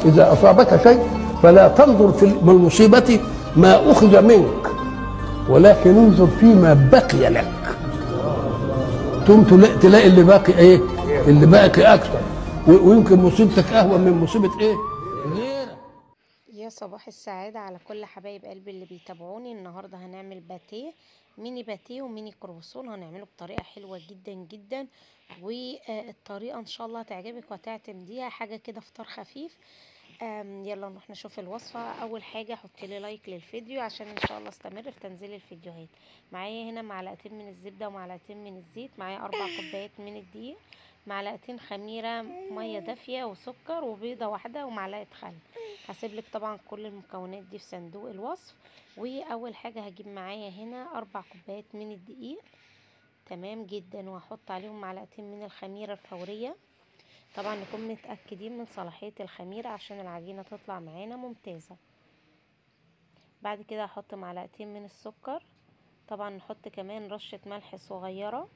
إذا أصابك شيء فلا تنظر في المصيبة ما أخذ منك، ولكن انظر فيما بقي لك. ثم تلاقي اللي باقي ايه؟ اللي باقي اكثر، ويمكن مصيبتك اهون من مصيبه ايه؟ غيرك. يا صباح السعادة على كل حبايب قلبي اللي بيتابعوني. النهاردة هنعمل باتيه، ميني باتيه وميني كرواسون. هنعمله بطريقة حلوة جدا جدا، والطريقة ان شاء الله هتعجبك وهتعتمديها. حاجة كده فطار خفيف. يلا نروح نشوف الوصفة. اول حاجة حطي لي لايك للفيديو عشان ان شاء الله استمر في تنزيل الفيديوهات. معايا هنا معلقتين من الزبدة ومعلقتين من الزيت، معايا 4 كوبايات من الدقيق، معلقتين خميرة مية دافية وسكر وبيضة واحدة ومعلقة خل. هسيب لك طبعا كل المكونات دي في صندوق الوصف. واول حاجة هجيب معايا هنا 4 كوبايات من الدقيق، تمام جدا، وهحط عليهم معلقتين من الخميرة الفورية. طبعا نكون متأكدين من صلاحية الخميرة عشان العجينة تطلع معانا ممتازة. بعد كده هحط معلقتين من السكر، طبعا نحط كمان رشة ملح صغيرة،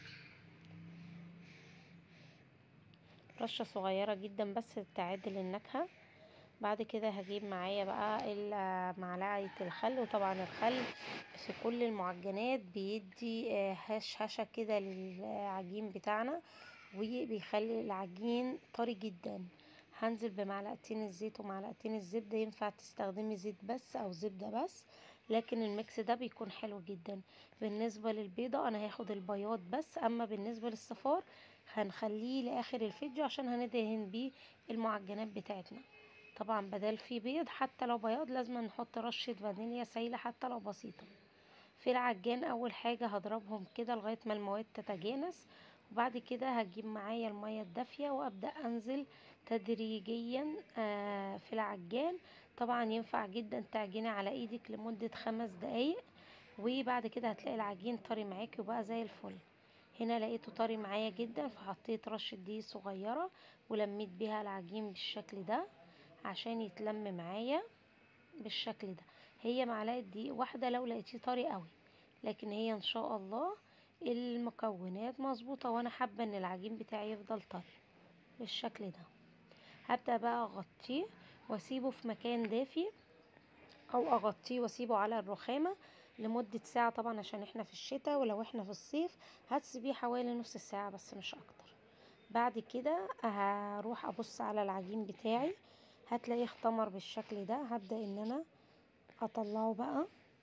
رشة صغيرة جدا بس تعادل النكهة. بعد كده هجيب معايا بقى معلقة الخل، وطبعا الخل في كل المعجنات بيدي هشة كده للعجين بتاعنا وبيخلي العجين طري جدا. هنزل بمعلقتين الزيت ومعلقتين الزبدة، ينفع تستخدمي زيت بس او زبدة بس، لكن الميكس ده بيكون حلو جدا. بالنسبة للبيضة انا هاخد البياض بس، اما بالنسبة للصفار هنخليه لاخر الفيديو عشان هندهن بيه المعجنات بتاعتنا. طبعا بدل في بيض حتى لو بياض لازم نحط رشة فانيليا سايلة حتى لو بسيطة. في العجان اول حاجة هضربهم كده لغاية ما المواد تتجانس، وبعد كده هجيب معايا المية الدافية وابدأ انزل تدريجيا في العجان. طبعا ينفع جدا تعجني على ايدك لمدة 5 دقايق، وبعد كده هتلاقي العجين طري معاكي وبقى زي الفل. هنا لقيته طري معايا جدا فحطيت رشة دقيق صغيرة ولميت بيها العجين بالشكل ده عشان يتلم معايا بالشكل ده. هي معلقة دقيق واحدة لو لقيتيه طري قوي، لكن هي ان شاء الله المكونات مظبوطة، وانا حابة ان العجين بتاعي يفضل طري بالشكل ده. هبدأ بقى اغطيه واسيبه في مكان دافي، او اغطيه واسيبه على الرخامة لمدة ساعة، طبعا عشان احنا في الشتاء، ولو احنا في الصيف هتسيبيه حوالي نص ساعة بس مش اكتر. بعد كده هروح ابص على العجين بتاعي، هتلاقيه اختمر بالشكل ده. هبدأ ان انا اطلعه بقى،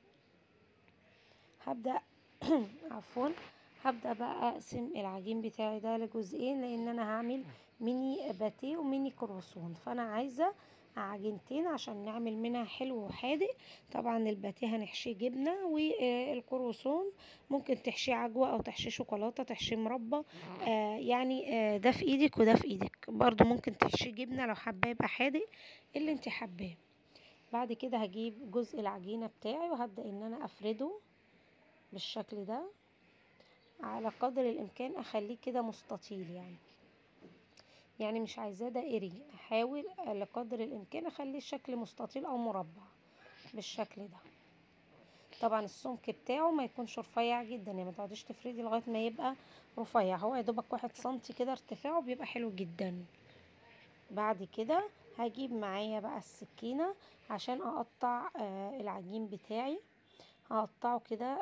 هبدأ عفوا، هبدأ بقى اقسم العجين بتاعي ده لجزئين، لان انا هعمل ميني باتيه وميني كرواسون، فانا عايزة عجينتين عشان نعمل منها حلو وحادق. طبعا الباتيه هنحشيه جبنة، والكرواسون ممكن تحشيه عجوة او تحشيه شوكولاتة، تحشيه مربى، يعني ده في ايدك وده في ايدك. برضو ممكن تحشيه جبنة لو حابة يبقى حادق، اللي انت حباه. بعد كده هجيب جزء العجينة بتاعي وهبدأ ان انا افرده بالشكل ده، على قدر الامكان اخليه كده مستطيل، يعني مش عايزاه دائري، احاول لقدر الامكان اخليه الشكل مستطيل او مربع بالشكل ده. طبعا السمك بتاعه ما يكونش رفيع جدا، يعني ما تقعديش تفردي لغايه ما يبقى رفيع، هو يا دوبك 1 سنتي كده ارتفاعه بيبقى حلو جدا. بعد كده هجيب معايا بقى السكينه عشان اقطع العجين بتاعي. هقطعه كده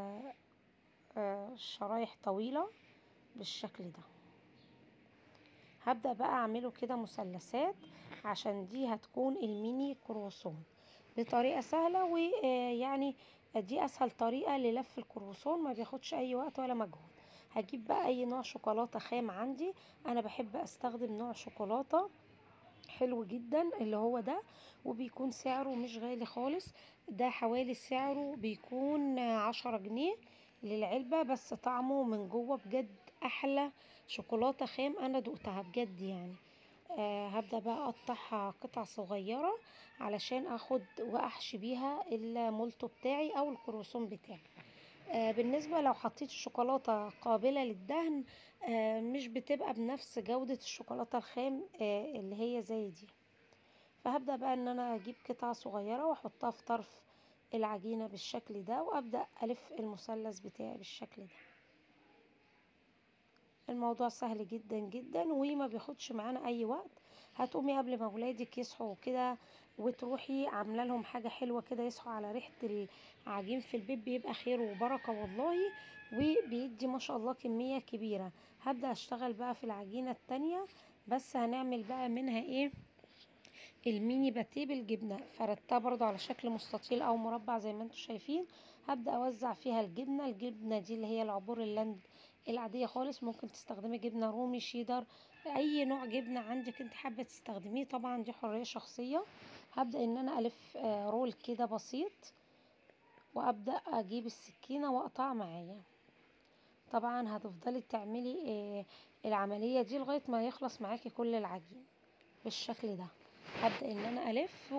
شرايح طويلة بالشكل ده. هبدأ بقى اعمله كده مثلثات عشان دي هتكون الميني كرواسون بطريقة سهلة، ويعني دي اسهل طريقة للف الكرواسون، ما بياخدش اي وقت ولا مجهود. هجيب بقى اي نوع شوكولاتة خام عندي، انا بحب استخدم نوع شوكولاتة حلو جدا اللي هو ده، وبيكون سعره مش غالي خالص. ده حوالي سعره بيكون 10 جنيه للعلبة، بس طعمه من جوه بجد احلى شوكولاتة خام انا دقتها بجد يعني. هبدأ بقى اقطعها قطع صغيرة علشان اخد واحشي بيها المولتو بتاعي او الكروسون بتاعي. بالنسبة لو حطيت الشوكولاتة قابلة للدهن مش بتبقى بنفس جودة الشوكولاتة الخام اللي هي زي دي. فهبدأ بقى ان انا اجيب قطعة صغيرة واحطها في طرف العجينة بالشكل ده، وابدأ الف المثلث بتاعي بالشكل ده. الموضوع سهل جدا جدا وما بياخدش معانا اي وقت، هتقومي قبل ما ولادك يصحوا كده وتروحي عامله لهم حاجه حلوه كده، يصحوا على ريحه العجين في البيت، بيبقى خير وبركه والله، وبيدي ما شاء الله كميه كبيره. هبدا اشتغل بقى في العجينه التانية، بس هنعمل بقى منها ايه؟ الميني باتيه بالجبنه. فردتها برضو على شكل مستطيل او مربع زي ما انتم شايفين. هبدا اوزع فيها الجبنه دي اللي هي العبور اللاند العاديه خالص. ممكن تستخدمي جبنه رومي، شيدر، اي نوع جبنه عندك انت حابه تستخدميه، طبعا دي حريه شخصيه. هبدا ان انا الف رول كده بسيط، وابدا اجيب السكينه واقطع معايا. طبعا هتفضلي تعملي العمليه دي لغايه ما يخلص معاكي كل العجين بالشكل ده. هبدأ ان انا الف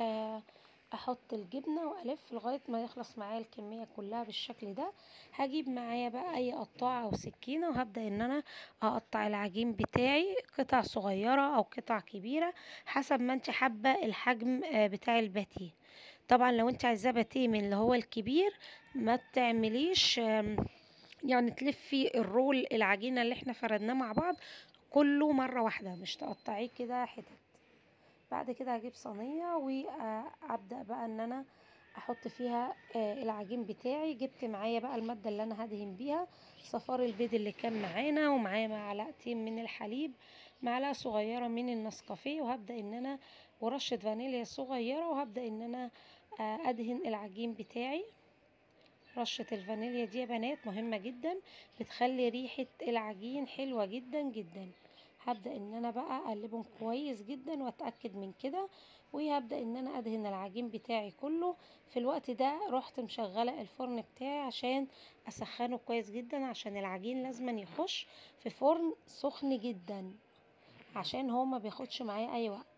واحط الجبنة والف لغاية ما يخلص معايا الكمية كلها بالشكل ده. هجيب معايا بقى اي قطاعة او سكينة، وهبدأ ان انا اقطع العجين بتاعي قطع صغيرة او قطع كبيرة حسب ما انت حابة الحجم بتاع الباتيه. طبعا لو انت عايزاه باتيه من اللي هو الكبير، ما تعمليش يعني تلفي الرول العجينة اللي احنا فردناه مع بعض كله مرة واحدة، مش تقطعيه كده حتت. بعد كده هجيب صينية وابدأ بقى ان انا احط فيها العجين بتاعي. جبت معايا بقى المادة اللي انا هدهن بيها، صفار البيض اللي كان معانا، ومعايا معلقتين من الحليب، معلقة صغيرة من النسكافيه، وهبدأ ان انا ورشة فانيليا صغيرة، وهبدأ ان انا ادهن العجين بتاعي. رشة الفانيليا دي يا بنات مهمة جدا، بتخلي ريحة العجين حلوة جدا جدا. هبدأ ان انا بقى اقلبهم كويس جدا واتأكد من كده، وهبدأ ان انا ادهن العجين بتاعي كله. في الوقت ده رحت مشغلة الفرن بتاعي عشان اسخنه كويس جدا، عشان العجين لازم يخش في فرن سخن جدا عشان هو ما بياخدش معايا اي وقت.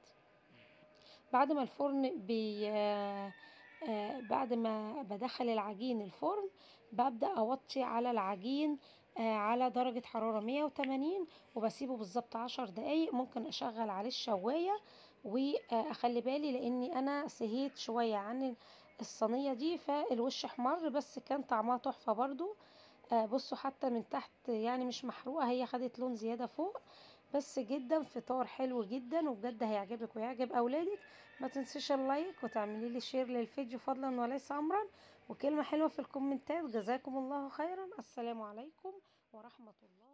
بعد ما الفرن بعد ما بدخل العجين الفرن، ببدأ أوطي على العجين على درجة حرارة 180، وبسيبه بالظبط 10 دقايق. ممكن أشغل عليه الشواية وأخلي بالي، لأني أنا سهيت شوية عن الصينية دي فالوش احمر، بس كان طعمها تحفة برضو. بصوا حتى من تحت يعني مش محروقة، هي خدت لون زيادة فوق. بس جدا فطار حلو جدا، وبجد هيعجبك ويعجب اولادك. ما تنسيش اللايك وتعملي لي شير للفيديو فضلا وليس امرا، وكلمة حلوة في الكومنتات. جزاكم الله خيرا. السلام عليكم ورحمة الله.